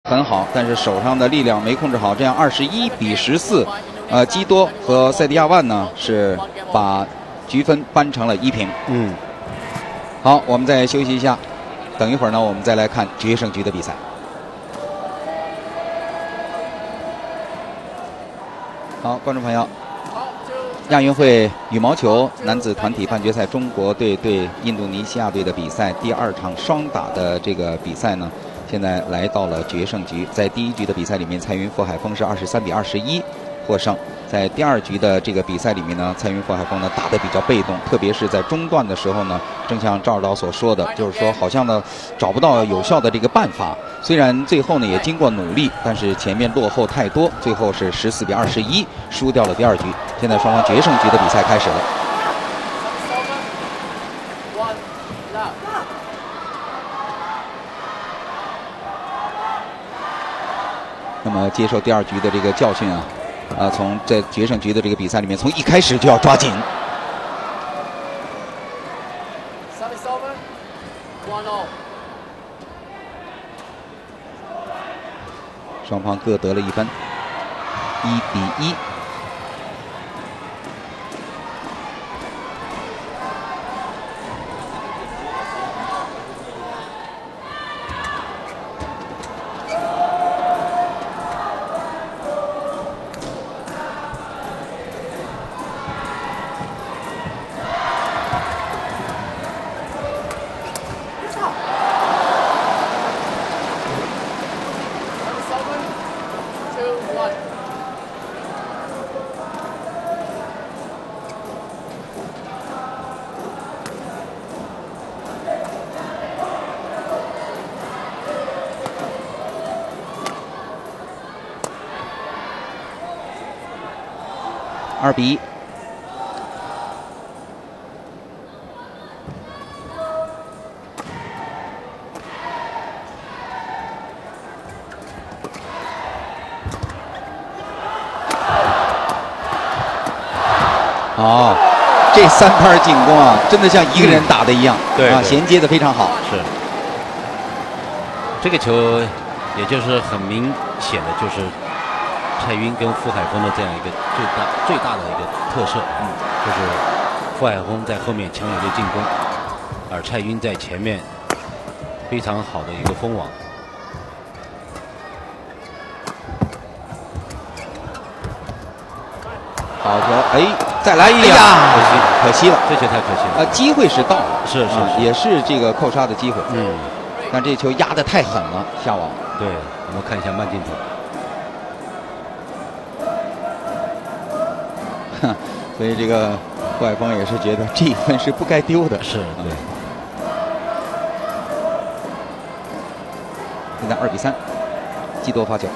很好，但是手上的力量没控制好，这样21比14，基多和塞迪亚万呢是把局分扳成了1平。好，我们再休息一下，等一会儿呢，我们再来看决胜局的比赛。好，观众朋友，亚运会羽毛球男子团体半决赛，中国队对印度尼西亚队的比赛第2场双打的这个比赛呢，现在来到了决胜局。在第1局的比赛里面，蔡云、傅海峰是23比21获胜。在第2局的这个比赛里面呢，蔡云、傅海峰呢打得比较被动，特别是在中段的时候呢，正像赵指导所说的，就是说好像呢找不到有效的这个办法。虽然最后呢也经过努力，但是前面落后太多，最后是14比21输掉了第2局。现在双方决胜局的比赛开始了。那么接受第2局的这个教训啊。从在决胜局的这个比赛里面，从一开始就要抓紧。双方各得了1分，1比1。2比1。好，这3拍进攻啊，真的像一个人打的一样， 对啊，衔接的非常好。 是，这个球也就是很明显的就是蔡云跟傅海峰的这样一个最大的一个特色，就是傅海峰在后面强有力进攻，而蔡云在前面非常好的一个封网。 好球，哎，再来一呀！可惜了， 这球太可惜了。 机会是到了， 是， 也是这个扣杀的机会。但这球压得太狠了，下网。 对，我们看一下慢镜头。 所以这个傅海峰也是觉得这1分是不该丢的。 是，对。 现在2比3，基多发球。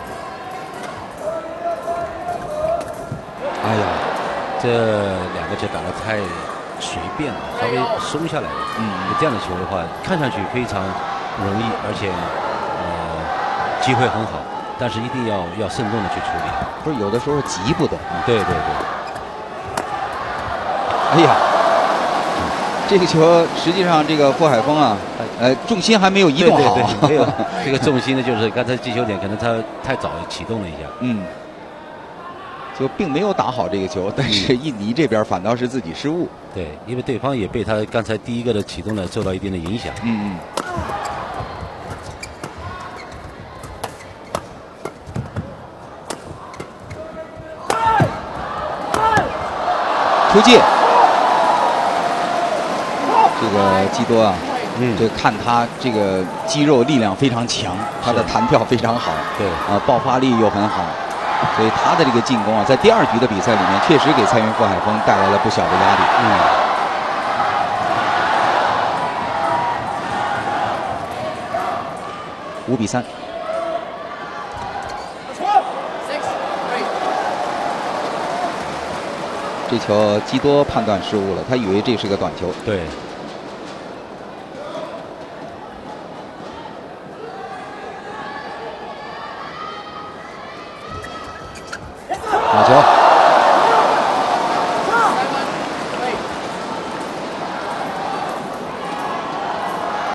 哎呀，这2个球打得太随便了，稍微松下来了。这样的球的话，看上去非常容易，而且机会很好，但是一定要慎重的去处理。 不是有的时候急不得。 对。 哎呀，这个球实际上这个傅海峰啊，重心还没有移动好。 对，没有这个重心呢，就是刚才击球点可能他太早启动了一下。 就并没有打好这个球，但是印尼这边反倒是自己失误。 对，因为对方也被他刚才第1个的启动呢受到一定的影响。 出界，这个基多啊，这看他这个肌肉力量非常强，他的弹跳非常好， 对爆发力又很好。所以他的这个进攻啊，在第2局的比赛里面，确实给蔡云、傅海峰带来了不小的压力。5比3。这球基多判断失误了，他以为这是个短球。 对。 好球。